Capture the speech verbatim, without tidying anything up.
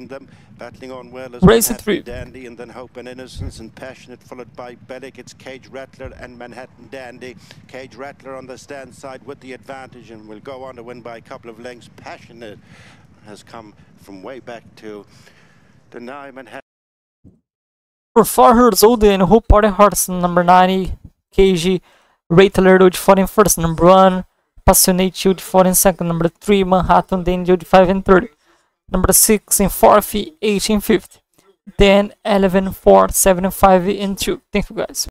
behind them, battling on well as Race Manhattan three. Dandy, and then Hope and Innocence and Passionate, followed by Bellic. It's Cage Rattler and Manhattan Dandy. Cage Rattler on the stand side with the advantage and will go on to win by a couple of lengths. Passionate has come from way back to deny Manhattan. For four hurdles old and Hope Party Hearts, number ninety, K G, Rattler would fall in first, number one, Passionate would fall in second, number three, Manhattan Dandy would five and third, number six in fourth, eight and fifth, ten, eleven, four, seven, five and two. Thank you guys.